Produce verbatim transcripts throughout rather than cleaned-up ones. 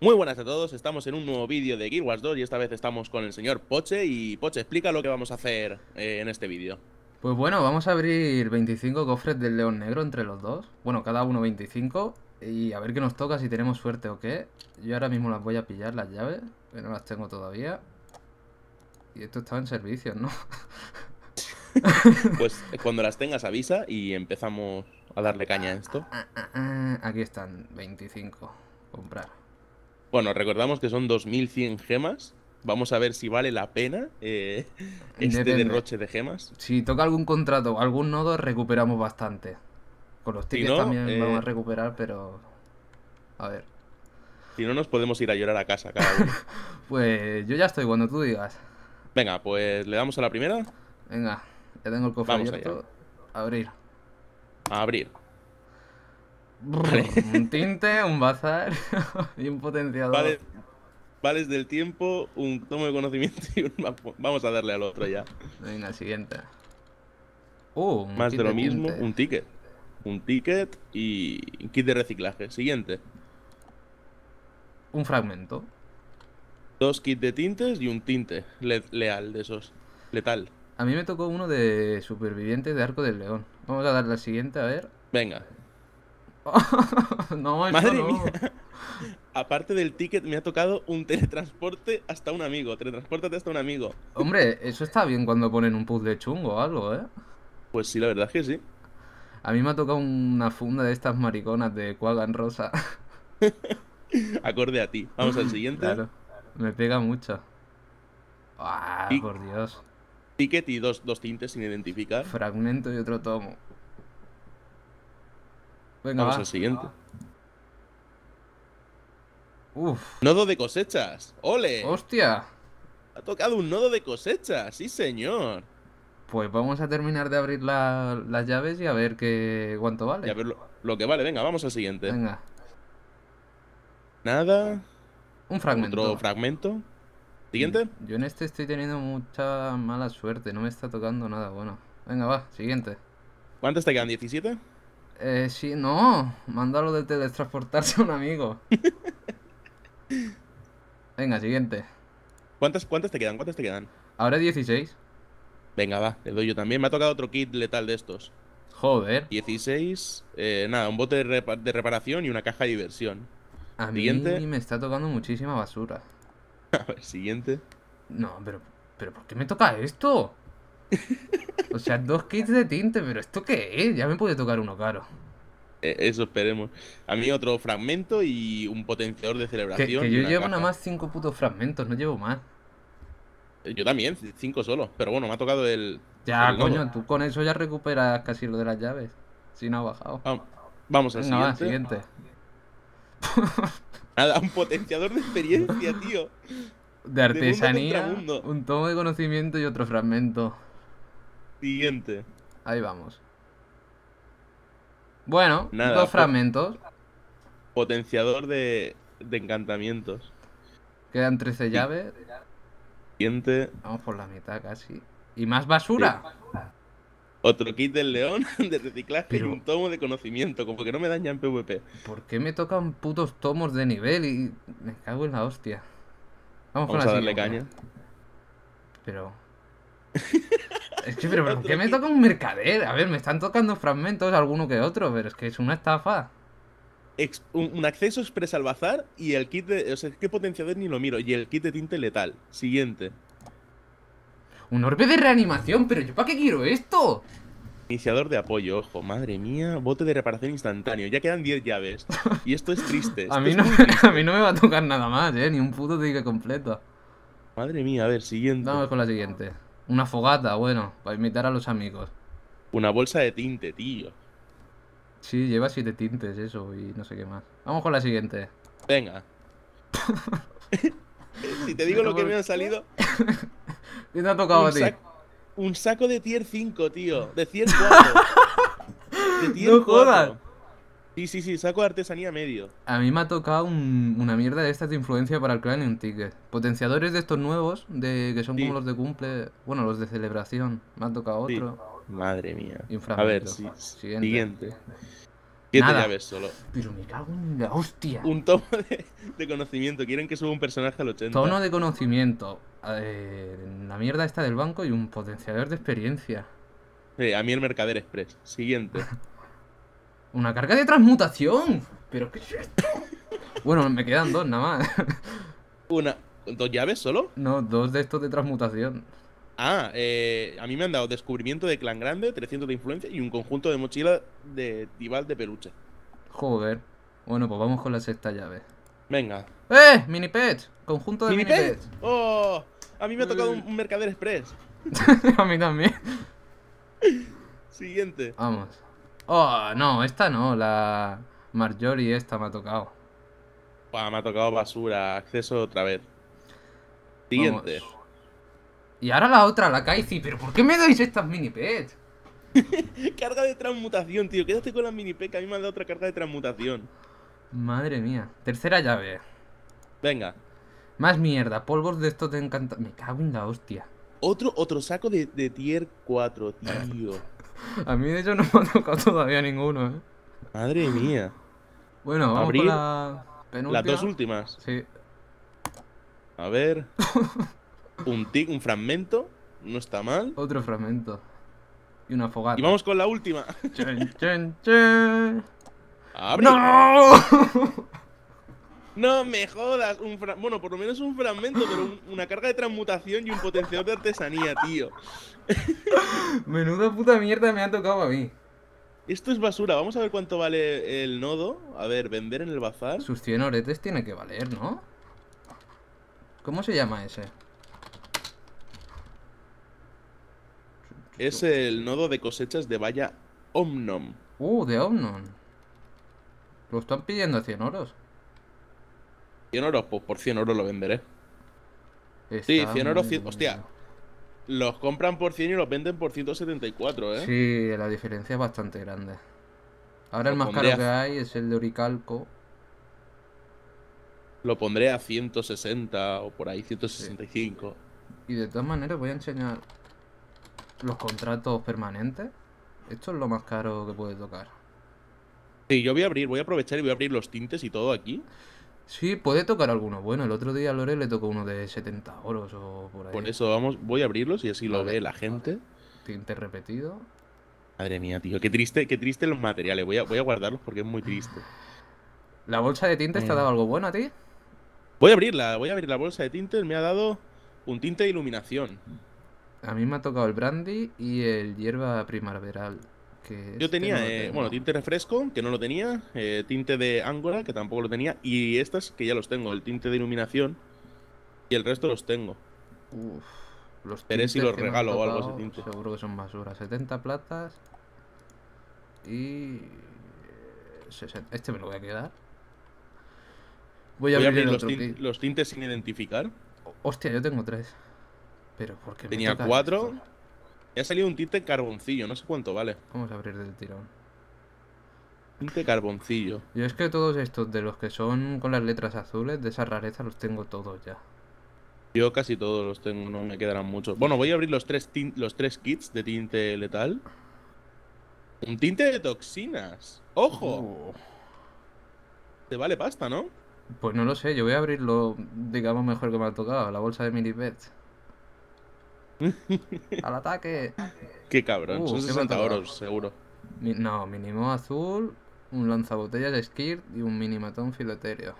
Muy buenas a todos, estamos en un nuevo vídeo de Guild Wars dos y esta vez estamos con el señor Poche. Y Poche, explica lo que vamos a hacer eh, en este vídeo. Pues bueno, vamos a abrir veinticinco cofres del león negro entre los dos. Bueno, cada uno veinticinco. Y a ver qué nos toca, si tenemos suerte o qué. Yo ahora mismo las voy a pillar, las llaves, que no las tengo todavía. Y esto estaba en servicio, ¿no? Pues eh, cuando las tengas avisa y empezamos a darle caña a esto. Ah, ah, ah, aquí están, veinticinco. Comprar. Bueno, recordamos que son dos mil cien gemas. Vamos a ver si vale la pena eh, este Depende. derroche de gemas. Si toca algún contrato o algún nodo, recuperamos bastante. Con los Si tickets no, también vamos a eh, recuperar, pero... A ver. si no nos podemos ir a llorar a casa cada uno. Pues yo ya estoy, cuando tú digas. Venga, pues le damos a la primera. Venga, ya tengo el cofre Vamos allá. abierto. Abrir. A abrir. Vale. Brr, un tinte, un bazar y un potenciador. Vale. Vales del tiempo, un tomo de conocimiento y un mapa. Vamos a darle al otro ya. Venga, siguiente. Uh, un Más kit de lo de mismo, tinte. un ticket. Un ticket y kit de reciclaje. Siguiente. Un fragmento. Dos kits de tintes y un tinte le- leal de esos. Letal. A mí me tocó uno de superviviente de Arco del León. Vamos a darle al siguiente, a ver. Venga. No, esto Madre mía. no. Aparte del ticket me ha tocado un teletransporte hasta un amigo. Teletranspórtate hasta un amigo. Hombre, eso está bien cuando ponen un puzzle chungo o algo, ¿eh? Pues sí, la verdad es que sí. A mí me ha tocado una funda de estas mariconas de Quaggan Rosa. Acorde a ti. Vamos al siguiente. Claro, me pega mucho. Ah, Y por Dios. ticket y dos, dos tintes sin identificar. Fragmento y otro tomo. Venga, Vamos va. al siguiente. Uf. Nodo de cosechas. ¡Ole! ¡Hostia! Ha tocado un nodo de cosechas. Sí, señor. Pues vamos a terminar de abrir la- las llaves y a ver qué cuánto Y a vale. ver lo, lo que vale. Venga, vamos al siguiente. Venga, Nada. un Otro fragmento. fragmento. Mm, Siguiente. Yo en este estoy teniendo mucha mala suerte, no me está tocando nada bueno. Venga, va, siguiente. ¿Cuántos te quedan? ¿diecisiete? Eh, sí, no, mándalo de teletransportarse a un amigo. Venga, siguiente. ¿Cuántas, cuántas te quedan? ¿Cuántas te quedan? Ahora dieciséis. Venga, va, le doy yo también. Me ha tocado otro kit letal de estos. Joder, dieciséis. Eh, nada, un bote de, repa- de reparación y una caja de diversión. a mí Siguiente. me está tocando muchísima basura. A ver, siguiente. No, pero, pero ¿por qué me toca esto? O sea, dos kits de tinte, pero ¿esto qué es? Ya me puede tocar uno caro. Eh, eso esperemos. A mí otro fragmento y un potenciador de Que, celebración que y yo una llevo nada caja. más cinco putos fragmentos, no llevo más. Eh, Yo también, c- cinco solo. Pero bueno, me ha tocado el, Ya, el nodo. coño, tú con eso ya recuperas casi lo de las llaves. Si no ha bajado. Va- Vamos al Venga, va, siguiente. siguiente. Nada, un potenciador de experiencia, tío. De De mundo contra artesanía, mundo. un tomo de conocimiento y otro fragmento. Siguiente. Ahí vamos. Bueno, Nada, dos po- fragmentos. potenciador de, de encantamientos. Quedan trece Sí. llaves. Siguiente. Vamos por la mitad casi. ¿Y más Sí. basura? Otro kit del león de reciclaje y Pero- un tomo de conocimiento. Como que no me daña en PvP. ¿Por qué me tocan putos tomos de nivel y me cago en la hostia? Vamos, con Vamos la a darle siguiente. caña. Pero... Es que, pero ¿por qué Otro me kit. toca un mercader? A ver, me están tocando fragmentos, alguno que otro, pero es que es una estafa. Ex- un, un acceso express al bazar y el kit de. O sea, es que potenciador ni lo miro. Y el kit de tinte letal. Siguiente. Un orbe de reanimación, pero ¿yo para qué quiero esto? Iniciador de apoyo, ojo, madre mía. Bote de reparación instantáneo. Ya quedan diez llaves. Y esto es triste. A Esto mí, es no, muy me- triste. a mí no me va a tocar nada más, eh, ni un puto ticket completo. Madre mía, a ver, siguiente. Vamos con la siguiente. Una fogata, bueno, para invitar a los amigos. Una bolsa de tinte, tío. Sí, lleva siete tintes eso y no sé qué más. Vamos con la siguiente. Venga. Si te digo Pero lo que por me ha qué. salido. ¿Qué te ha tocado Un, a ti? sac- un saco de tier cinco, tío. De tier cuatro. De tier No jodas. cuatro. Sí, sí, sí, saco de artesanía medio. A mí me ha tocado un- una mierda de estas de influencia para el clan y un ticket. Potenciadores de estos nuevos, de que son Sí. como los de cumple, bueno, los de celebración. Me ha tocado Sí. otro. Madre mía. Y un A ver, fragmento. sí. Siguiente. Siguiente. Siete Nada. llaves solo. Pero me cago en la hostia. Un tomo de, de conocimiento. Quieren que suba un personaje al ochenta. Tono de conocimiento. Eh, la mierda esta del banco y un potenciador de experiencia. Eh, a mí el Mercader Express. Siguiente. Una carga de transmutación. ¿Pero qué es esto? Bueno, me quedan dos nada más. Una. ¿Dos llaves solo? No, dos de estos de transmutación. Ah, eh, a mí me han dado descubrimiento de clan grande, trescientos de influencia y un conjunto de mochila de Tibal de peluche. Joder. Bueno, pues vamos con la sexta llave. Venga. ¡Eh! Mini pet. Conjunto de ¿Mini mini pet? pets. ¡Oh! A mí me ha tocado un, un Mercader Express. A mí también. Siguiente. Vamos. Oh, no, esta no. La Marjorie esta me ha tocado. Buah, me ha tocado basura. Acceso otra vez. Siguiente. Vamos. Y ahora la otra, la Kaizi. ¿Pero por qué me dais estas mini pets? Carga de transmutación, tío. Quédate con la mini P, que a mí me han dado otra carga de transmutación. Madre mía. Tercera llave. Venga. Más mierda. Polvos de estos te encanta. Me cago en la hostia. Otro, otro saco de, de tier cuatro, tío. A mí de hecho no me ha tocado todavía ninguno, ¿eh? Madre mía. Bueno, vamos Abrir con la penúltima. Las dos últimas. Sí. A ver. Un tic, un fragmento. No está mal. Otro fragmento. Y una fogata. Y vamos con la última. Chen, chen, chen. ¡Abre! ¡No! No me jodas. Un fra- bueno, por lo menos un fragmento, pero un- una carga de transmutación y un potenciador de artesanía, tío. Menuda puta mierda me ha tocado a mí. Esto es basura. Vamos a ver cuánto vale el nodo. A ver, vender en el bazar. Sus cien oretes tiene que valer, ¿no? ¿Cómo se llama ese? Es el nodo de cosechas de Valla Omnom. Uh, de Omnon. Lo están pidiendo a cien oros. cien oros, pues por cien oros lo venderé. Sí, Está cien oros, muy cien hostia. bueno. Los compran por cien y los venden por ciento setenta y cuatro, ¿eh? Sí, la diferencia es bastante grande. Ahora el Lo más pondré caro a- que hay es el de Oricalco. Lo pondré a ciento sesenta o por ahí, ciento sesenta y cinco. Y de todas maneras voy a enseñar los contratos permanentes. Esto es lo más caro que puede tocar. Sí, yo voy a abrir, voy a aprovechar y voy a abrir los tintes y todo aquí. Sí, puede tocar alguno. Bueno, el otro día a Lore le tocó uno de setenta oros o por ahí. Por eso vamos, voy a abrirlos y así lo Vale. ve la gente. Tinte repetido. Madre mía, tío, qué triste, qué triste los materiales. Voy a, voy a guardarlos porque es muy triste. ¿La bolsa de tintes te ha Mm. dado algo bueno a ti? Voy a abrirla, voy a abrir la bolsa de tintes. Me ha dado un tinte de iluminación. A mí me ha tocado el brandy y el hierba primaveral. Que Yo este tenía, no lo eh, tengo. bueno, tinte refresco, que no lo tenía. eh, tinte de Ángora, que tampoco lo tenía. Y estas, que ya los tengo. El tinte de iluminación. Y el resto los tengo. Uf, los Veré si tintes los que me han regalo o algo ese tocado, tinte. seguro que son basura. setenta platas. Y... sesenta. Este me lo voy a quedar. Voy a Voy a abrir abrir el los, otro tin- kit. los tintes sin identificar. Hostia, yo tengo tres. Pero ¿por qué me Tenía toca cuatro. esto? Y ha salido un tinte carboncillo, no sé cuánto vale. Vamos a abrir del tirón. Tinte carboncillo. Yo es que todos estos de los que son con las letras azules, de esa rareza, los tengo todos ya. Yo casi todos los tengo, no me quedarán muchos. Bueno, voy a abrir los tres, tin- los tres kits de tinte letal. Un tinte de toxinas. ¡Ojo! Uh, Te vale pasta, ¿no? Pues no lo sé, yo voy a abrirlo, digamos, mejor que me ha tocado. La bolsa de mini pets. ¡Al ataque! Qué cabrón, Uh, son ¿qué me ha sesenta tocado? euros, seguro. Mi- no, mínimo azul, un lanzabotellas de Skirt y un mini matón filetéreo.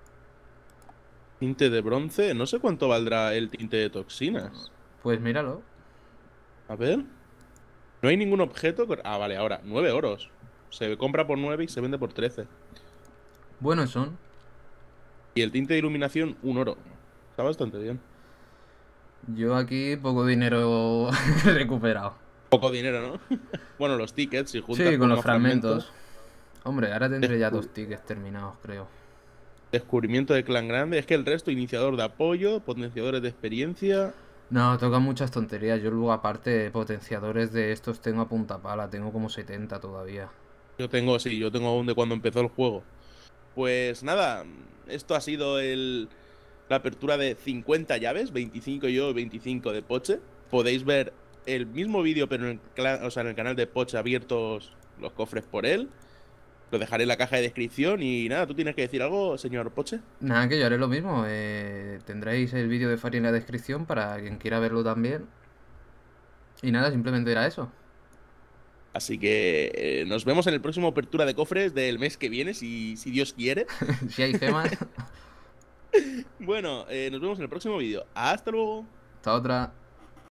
Tinte de bronce, no sé cuánto valdrá el tinte de toxinas. Pues míralo. A ver. No hay ningún objeto. cor- Ah, vale, ahora, nueve oros. Se compra por nueve y se vende por trece. Buenos son. Y el tinte de iluminación, un oro. Está bastante bien. Yo aquí poco dinero he recuperado. Poco dinero, ¿no? Bueno, los tickets, si juntas Sí, con los más fragmentos. Hombre, ahora tendré ya Descu- dos tickets terminados, creo. Descubrimiento de clan grande. Es que el resto, iniciador de apoyo, potenciadores de experiencia. No, tocan muchas tonterías. Yo luego, aparte, potenciadores de estos tengo a punta pala. Tengo como setenta todavía. Yo tengo, sí, yo tengo aún de cuando empezó el juego. Pues nada, esto ha sido el, la apertura de cincuenta llaves, veinticinco yo y veinticinco de Poche. Podéis ver el mismo vídeo, pero en el, cla- o sea, en el canal de Poche abiertos los cofres por él. Lo dejaré en la caja de descripción y nada, ¿tú tienes que decir algo, señor Poche? Nada, que yo haré lo mismo. Eh, tendréis el vídeo de Fari en la descripción para quien quiera verlo también. Y nada, simplemente era eso. Así que eh, nos vemos en el próximo apertura de cofres del mes que viene, si, si Dios quiere. Si hay gemas. Bueno, eh, nos vemos en el próximo vídeo. Hasta luego. Hasta otra.